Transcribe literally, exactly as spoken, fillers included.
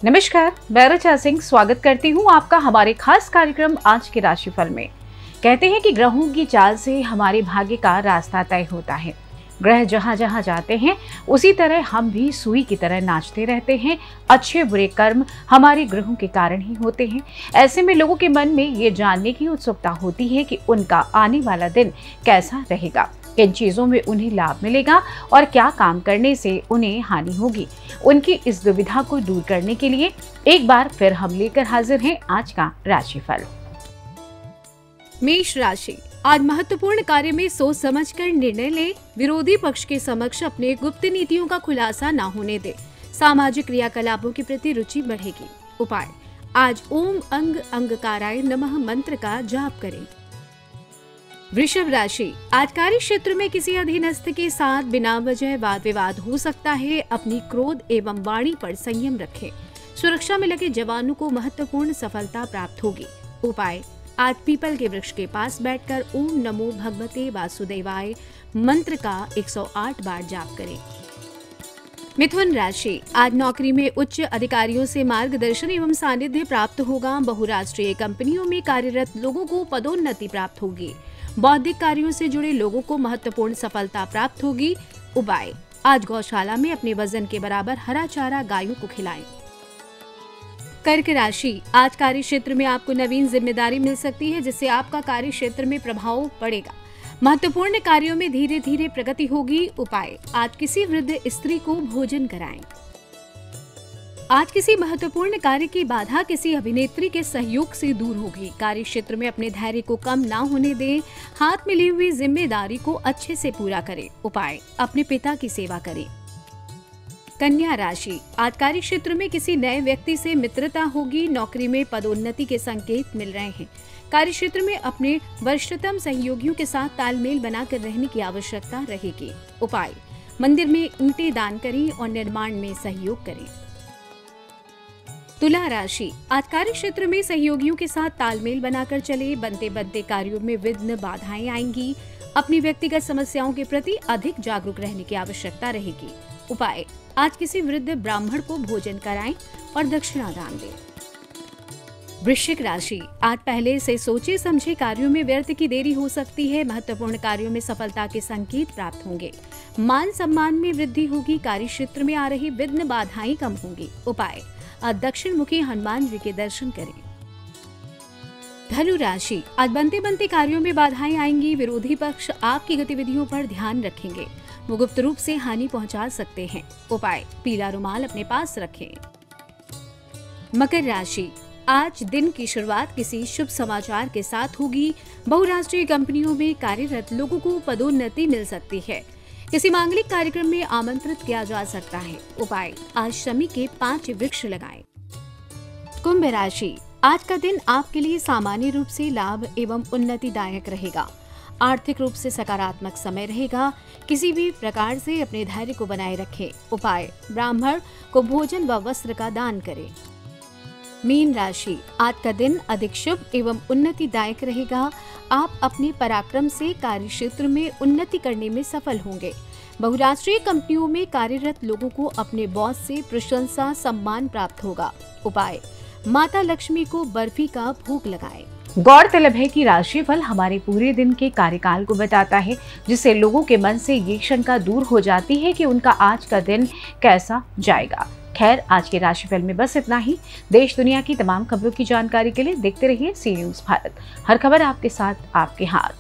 नमस्कार, मैं ऋचा सिंह स्वागत करती हूँ आपका हमारे खास कार्यक्रम आज के राशिफल में। कहते हैं कि ग्रहों की चाल से हमारे भाग्य का रास्ता तय होता है। ग्रह जहाँ जहाँ जाते हैं उसी तरह हम भी सुई की तरह नाचते रहते हैं। अच्छे बुरे कर्म हमारे ग्रहों के कारण ही होते हैं। ऐसे में लोगों के मन में ये जानने की उत्सुकता होती है कि उनका आने वाला दिन कैसा रहेगा, किन चीजों में उन्हें लाभ मिलेगा और क्या काम करने से उन्हें हानि होगी। उनकी इस दुविधा को दूर करने के लिए एक बार फिर हम लेकर हाजिर हैं आज का राशिफल। मेष राशि, आज महत्वपूर्ण कार्य में सोच समझकर निर्णय लें। विरोधी पक्ष के समक्ष अपने गुप्त नीतियों का खुलासा न होने दें। सामाजिक क्रियाकलापों के प्रति रुचि बढ़ेगी। उपाय, आज ओम अंग अंगकाराय नमः मंत्र का जाप करें। वृषभ राशि, आज कार्य क्षेत्र में किसी अधीनस्थ के साथ बिना वजह वाद विवाद हो सकता है। अपनी क्रोध एवं वाणी पर संयम रखें। सुरक्षा में लगे जवानों को महत्वपूर्ण सफलता प्राप्त होगी। उपाय, आज पीपल के वृक्ष के पास बैठकर ओम नमो भगवते वासुदेवाय मंत्र का एक सौ आठ बार जाप करें। मिथुन राशि, आज नौकरी में उच्च अधिकारियों से मार्गदर्शन एवं सानिध्य प्राप्त होगा। बहुराष्ट्रीय कंपनियों में कार्यरत लोगों को पदोन्नति प्राप्त होगी। बौद्धिक कार्यों से जुड़े लोगों को महत्वपूर्ण सफलता प्राप्त होगी। उपाय, आज गौशाला में अपने वजन के बराबर हरा चारा गायों को खिलाएं। कर्क राशि, आज कार्य क्षेत्र में आपको नवीन जिम्मेदारी मिल सकती है, जिससे आपका कार्य क्षेत्र में प्रभाव पड़ेगा। महत्वपूर्ण कार्यों में धीरे धीरे प्रगति होगी। उपाय, आज किसी वृद्ध स्त्री को भोजन कराएं। आज किसी महत्वपूर्ण कार्य की बाधा किसी अभिनेत्री के सहयोग से दूर होगी। कार्य क्षेत्र में अपने धैर्य को कम ना होने दें। हाथ में ली हुई जिम्मेदारी को अच्छे से पूरा करें। उपाय, अपने पिता की सेवा करें। कन्या राशि, आज कार्य क्षेत्र में किसी नए व्यक्ति से मित्रता होगी। नौकरी में पदोन्नति के संकेत मिल रहे हैं। कार्य क्षेत्र में अपने वरिष्ठतम सहयोगियों के साथ तालमेल बनाकर रहने की आवश्यकता रहेगी। उपाय, मंदिर में ईंटें दान करें और निर्माण में सहयोग करें। तुला राशि, आज कार्य क्षेत्र में सहयोगियों के साथ तालमेल बनाकर चले। बनते बनते कार्यों में विघ्न बाधाएं आएंगी। अपनी व्यक्तिगत समस्याओं के प्रति अधिक जागरूक रहने की आवश्यकता रहेगी। उपाय, आज किसी वृद्ध ब्राह्मण को भोजन कराएं और दक्षिणा दान दें। वृश्चिक राशि, आज पहले से सोचे समझे कार्यों में व्यर्थ की देरी हो सकती है। महत्वपूर्ण कार्यों में सफलता के संकेत प्राप्त होंगे। मान सम्मान में वृद्धि होगी। कार्य क्षेत्र में आ रही विघ्न बाधाएं कम होंगी। उपाय, आज दक्षिण मुखी हनुमान जी के दर्शन करें। धनु राशि, आज बनते बनते कार्यों में बाधाएं आएंगी। विरोधी पक्ष आपकी गतिविधियों पर ध्यान रखेंगे। वो गुप्त रूप से हानि पहुंचा सकते हैं। उपाय, पीला रुमाल अपने पास रखें। मकर राशि, आज दिन की शुरुआत किसी शुभ समाचार के साथ होगी। बहुराष्ट्रीय कंपनियों में कार्यरत लोगों को पदोन्नति मिल सकती है। किसी मांगलिक कार्यक्रम में आमंत्रित किया जा सकता है। उपाय, आज शमी के पांच वृक्ष लगाएं। कुंभ राशि, आज का दिन आपके लिए सामान्य रूप से लाभ एवं उन्नतिदायक रहेगा। आर्थिक रूप से सकारात्मक समय रहेगा। किसी भी प्रकार से अपने धैर्य को बनाए रखें। उपाय, ब्राह्मण को भोजन व वस्त्र का दान करें। मीन राशि, आज का दिन अधिक शुभ एवं उन्नतिदायक रहेगा। आप अपने पराक्रम से कार्य क्षेत्र में उन्नति करने में सफल होंगे। बहुराष्ट्रीय कंपनियों में कार्यरत लोगों को अपने बॉस से प्रशंसा सम्मान प्राप्त होगा। उपाय, माता लक्ष्मी को बर्फी का भोग लगाएं। गौरतलब है कि राशिफल हमारे पूरे दिन के कार्यकाल को बताता है, जिससे लोगों के मन से ये शंका दूर हो जाती है कि उनका आज का दिन कैसा जाएगा। खैर, आज के राशिफल में बस इतना ही। देश दुनिया की तमाम खबरों की जानकारी के लिए देखते रहिए सी न्यूज़ भारत। हर खबर आपके साथ, आपके हाथ।